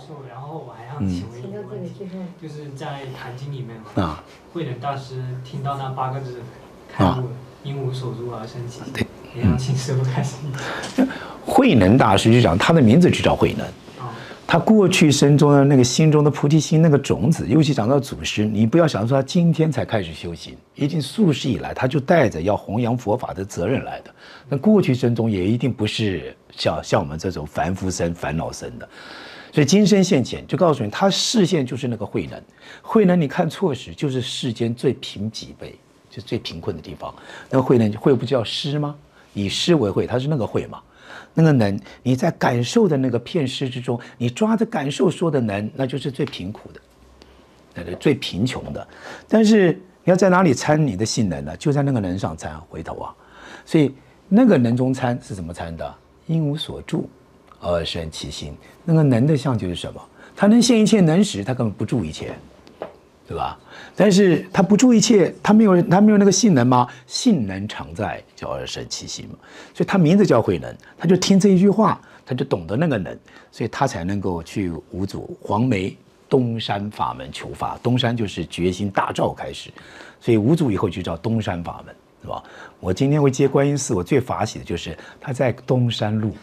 错。然后我还想请问一个问题，就是在《坛经》里面啊，慧能大师听到那8个字开悟了，因无所住而生其心。对，也想请师父开始。 慧能大师就讲他的名字就叫慧能。他过去生中的那个心中的菩提心那个种子，尤其讲到祖师，你不要想说他今天才开始修行，一定数世以来他就带着要弘扬佛法的责任来的。那过去生中也一定不是像我们这种凡夫生、烦恼生的，所以今生现前就告诉你，他视线就是那个慧能。慧能你看错时，就是世间最贫瘠辈，就最贫困的地方。那个慧能慧不叫施吗？以施为慧，他是那个慧嘛。那个能，你在感受的那个片施之中，你抓着感受说的能，那就是最贫苦的，最贫穷的。但是你要在哪里参你的性能呢？就在那个能上参，回头啊。所以那个能中参是怎么参的？因无所住而生其心。那个能的相就是什么？他能现一切能时，他根本不住一切，对吧？但是他不住一切，他没有那个性能吗？性能常在，叫而生其心嘛。所以他名字叫慧能，他就听这一句话，他就懂得那个能，所以他才能够去五祖黄梅东山法门求法。东山就是决心大照开始，所以五祖以后就叫东山法门，是吧？我今天会接观音寺，我最法喜的就是他在东山路，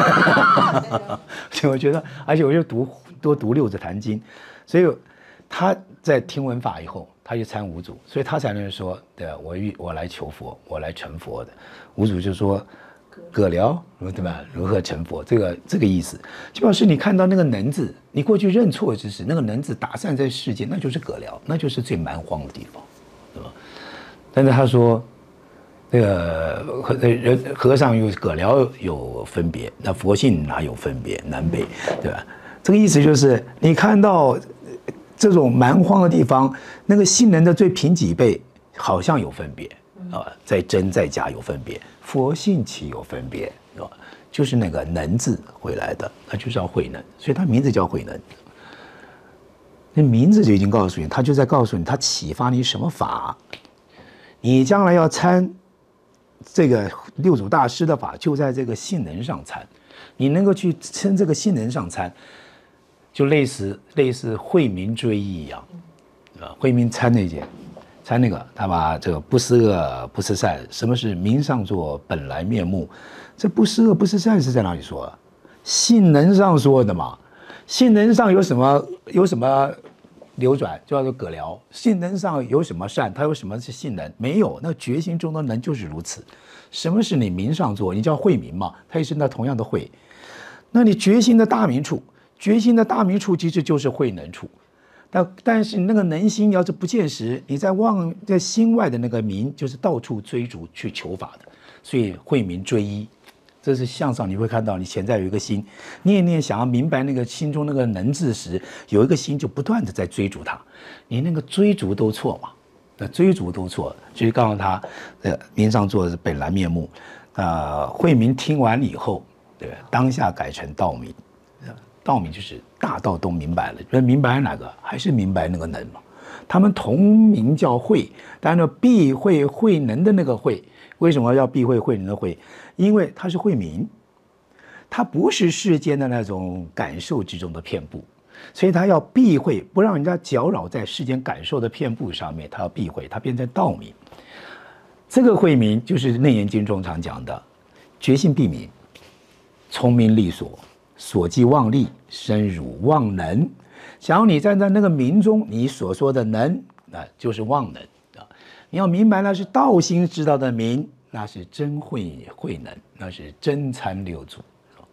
所以我觉得，而且我就多读六字坛经，所以他在听闻法以后，他就参五祖，所以他才能说，对，我来求佛，我来成佛的。五祖就说，葛辽，对吧？如何成佛？这个意思，就表示你看到那个能字，你过去认错之时，那个能字打散在世间，那就是葛辽，那就是最蛮荒的地方，对吧？但是他说，这个和尚与葛辽有分别，那佛性哪有分别？南北，对吧？这个意思就是，你看到这种蛮荒的地方，那个性能的最贫瘠辈好像有分别啊，在真在假有分别，佛性岂有分别？是吧？就是那个能字回来的，那就叫慧能，所以他名字叫慧能。那名字就已经告诉你，他就在告诉你，他启发你什么法，你将来要参这个六祖大师的法，就在这个性能上参，你能够去称这个性能上参。就类似慧明追忆一样，慧明参那个，他把这个不思恶不思善，什么是明上座本来面目？这不思恶不思善是在哪里说的？性能上说的嘛。性能上有什么流转，就叫做葛辽。性能上有什么善？它有什么是性能？没有。那觉心中的能就是如此。什么是你明上座？你叫慧明嘛，它也是那同样的慧。那你觉心的大明处。觉心的大明处其实就是慧能处，但是那个能心要是不见时，你在心外的那个明，就是到处追逐去求法的，所以慧明追依，这是相上你会看到，你潜在有一个心，念念想要明白那个心中那个能字时，有一个心就不断的在追逐它，你那个追逐都错嘛，那追逐都错，所以告诉他，明上座是本来面目，慧明听完以后，对，当下改成道明。道明就是大道都明白了，明白哪个？还是明白那个能嘛？他们同名叫慧，但是避讳慧能的那个慧，为什么要避讳慧能的慧？因为它是慧明，它不是世间的那种感受之中的遍布，所以它要避讳，不让人家搅扰在世间感受的遍布上面，它要避讳，它变成道明。这个慧明就是《楞严经》中常讲的觉性必明，聪明利索。所即妄力，深入妄能。假如你站在那个明中，你所说的能，那就是妄能啊。你要明白，那是道心知道的明，那是真慧能，那是真参六祖。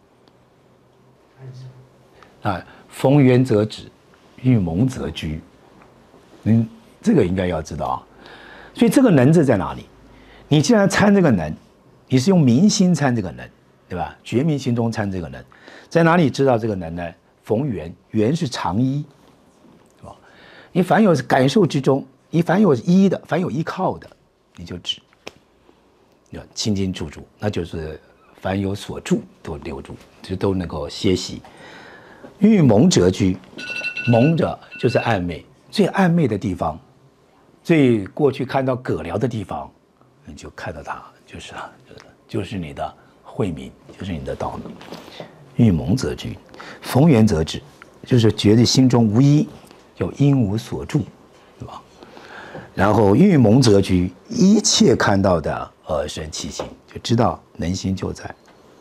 逢缘则止，遇蒙则居。这个应该要知道啊。所以这个能字在哪里？你既然参这个能，你是用明心参这个能，对吧？觉明心中参这个能。在哪里知道这个能呢？逢缘，缘是常依，是吧？你凡有感受之中，你凡有依的，凡有依靠的，你就止。清净住，那就是凡有所住都留住，就都能够歇息。遇蒙则居，蒙者就是暧昧，最暧昧的地方，最过去看到葛辽的地方，你就看到它，就是你的慧明，就是你的道明。遇蒙则居，逢缘则止， 就是觉得心中无一，有因无所住，对吧？然后欲蒙则居，一切看到的生其心，就知道能心就在。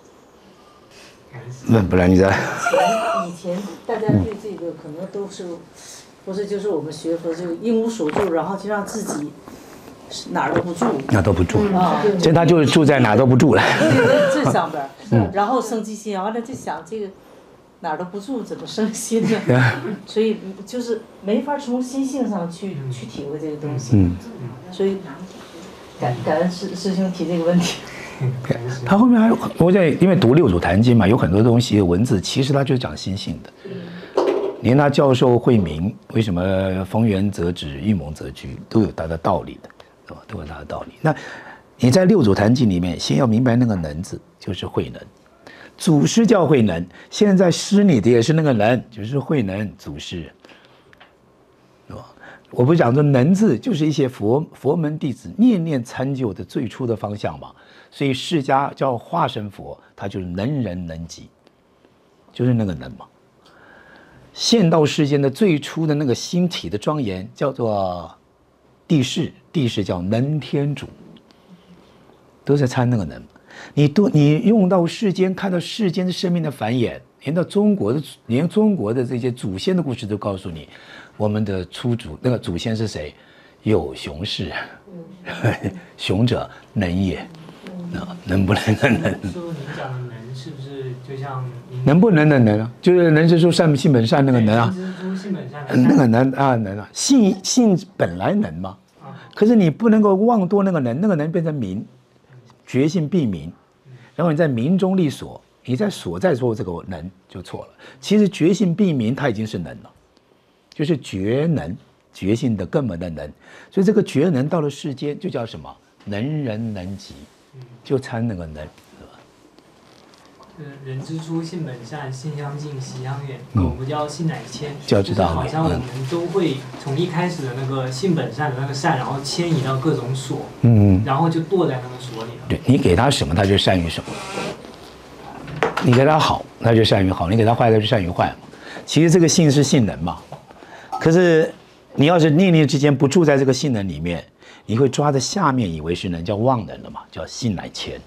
不然你在以前大家对这个可能都是，不是就是我们学佛就因无所住，然后就让自己哪儿都不住， 哪都不住啊，所以他就是住在哪都不住了。 这上边，然后生起心，完了就想这个哪儿都不住怎么生心呢？所以就是没法从心性上去体会这个东西。所以感恩师兄提这个问题。 他后面还有，我在因为读六祖坛经嘛，有很多东西文字，其实他就是讲心性的。连他教授慧明，为什么逢缘则止，遇蒙则居，都有他的道理的，对吧？都有他的道理。那你在六祖坛经里面，先要明白那个能字，就是慧能。祖师叫慧能，现在师你的也是那个能，就是慧能祖师，对吧？我不是讲说能字，就是一些佛门弟子念念参究的最初的方向嘛。所以释迦叫化身佛，他就是能人能己，就是那个能嘛。现到世间的最初的那个心体的庄严叫做地势，地势叫能天主，都在参那个能。你用到世间，看到世间的生命的繁衍，连中国的这些祖先的故事都告诉你，我们的初祖那个祖先是谁？有熊氏，熊者能也。能不能的能？ 师父，您讲的能是不是就像能不能的能啊？就是能是说性本善那个能啊， 性本善那个能啊能啊，性本来能嘛，可是你不能够妄多那个能，那个能变成明，觉性必明，然后你在明中立所，你在所在说这个能就错了。其实觉性必明，它已经是能了，就是觉能，觉性的根本的能，所以这个觉能到了世间就叫什么？能人能己。就参那个能，是吧？ 人之初，性本善，性相近，习相远。狗不教，性乃迁。 就要知道， 好像我们都会从一开始的那个性本善的那个善，然后迁移到各种所，然后就堕在那个所里了。 对，你给他什么，他就善于什么。你给他好，他就善于好；你给他坏，他就善于坏嘛。其实这个性是性能嘛，可是你要是念念之间不住在这个性能里面。你会抓着下面以为是能，叫妄能了嘛？叫性乃迁，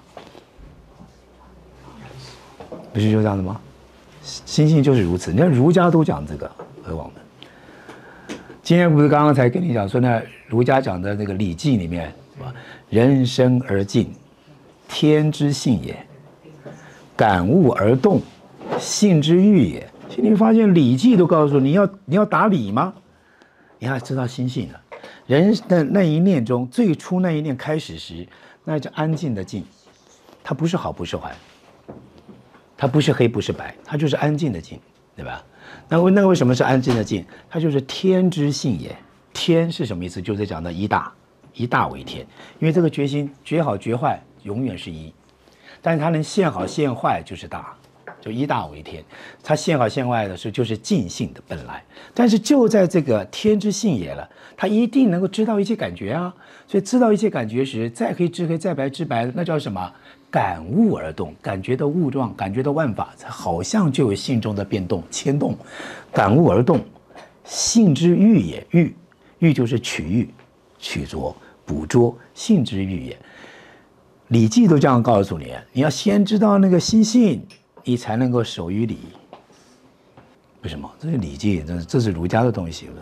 不是就这样的吗？心性就是如此。你看儒家都讲这个，何况呢？今天不是刚刚才跟你讲说呢，儒家讲的那个《礼记》里面，是吧？人生而静，天之性也；感悟而动，性之欲也。其实你会发现，《礼记》都告诉你要打理吗？你要知道心性了。人的那一念中，最初那一念开始时，那叫安静的静，它不是好，不是坏，它不是黑，不是白，它就是安静的静，对吧？那为什么是安静的静？它就是天之性也。天是什么意思？就是讲的一大为天，因为这个觉心觉好觉坏永远是一，但是它能现好现坏就是大。就一大为天，它现好现坏的时候就是静性的本来，但是就在这个天之性也了，它一定能够知道一切感觉啊，所以知道一切感觉时，再黑之黑，再白之白，那叫什么？感悟而动，感觉的物状，感觉的万法，好像就有性中的变动牵动，感悟而动，性之欲也，欲就是取欲、取着、捕捉，性之欲也。《礼记》都这样告诉你，你要先知道那个心性。你才能够守于礼，为什么？这是《礼记》，这是儒家的东西，是不是？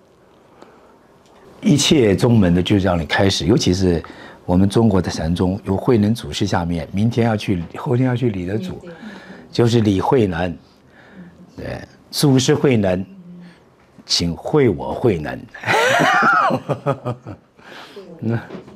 一切宗门的就让你开始，尤其是我们中国的禅宗，有慧能祖师下面，后天要去礼的祖，就是李慧能，对，祖师慧能，请会我慧能。